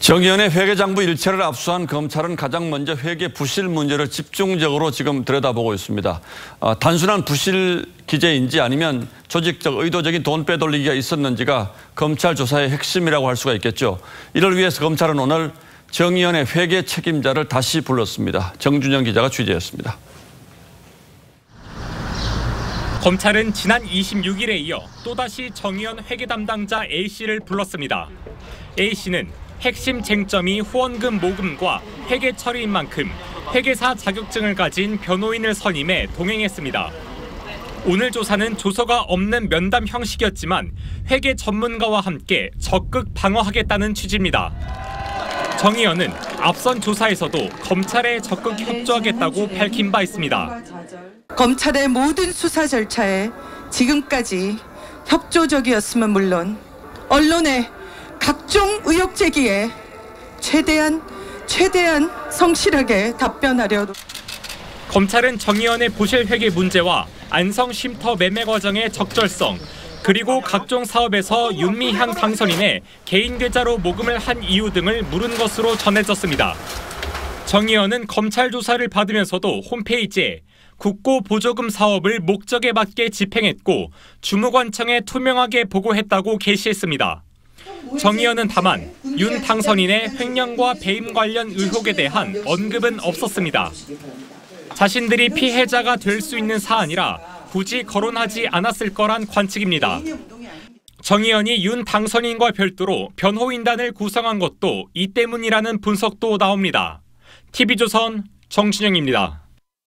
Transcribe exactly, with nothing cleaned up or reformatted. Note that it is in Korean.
정의연의 회계장부 일체를 압수한 검찰은 가장 먼저 회계 부실 문제를 집중적으로 지금 들여다보고 있습니다. 어, 단순한 부실 기재인지 아니면 조직적 의도적인 돈 빼돌리기가 있었는지가 검찰 조사의 핵심이라고 할 수가 있겠죠. 이를 위해서 검찰은 오늘 정의연의 회계 책임자를 다시 불렀습니다. 정준영 기자가 취재했습니다. 검찰은 지난 이십육일에 이어 또다시 정의연 회계 담당자 A씨를 불렀습니다. A씨는 핵심 쟁점이 후원금 모금과 회계 처리인 만큼 회계사 자격증을 가진 변호인을 선임해 동행했습니다. 오늘 조사는 조서가 없는 면담 형식이었지만 회계 전문가와 함께 적극 방어하겠다는 취지입니다. 정의연은 앞선 조사에서도 검찰에 적극 협조하겠다고 밝힌 바 있습니다. 검찰의 모든 수사 절차에 지금까지 협조적이었으면 물론 언론의 각종 의혹 제기에 최대한 최대한 성실하게 답변하려. 검찰은 정의연의 부실 회계 문제와 안성 쉼터 매매 과정의 적절성, 그리고 각종 사업에서 윤미향 당선인의 개인 계좌로 모금을 한 이유 등을 물은 것으로 전해졌습니다. 정의연은 검찰 조사를 받으면서도 홈페이지에 국고 보조금 사업을 목적에 맞게 집행했고 주무관청에 투명하게 보고했다고 게시했습니다. 정의연은 다만 윤 당선인의 횡령과 배임 관련 의혹에 대한 언급은 없었습니다. 자신들이 피해자가 될 수 있는 사안이라 굳이 거론하지 않았을 거란 관측입니다. 정의연이 윤 당선인과 별도로 변호인단을 구성한 것도 이 때문이라는 분석도 나옵니다. 티비조선 정준영입니다.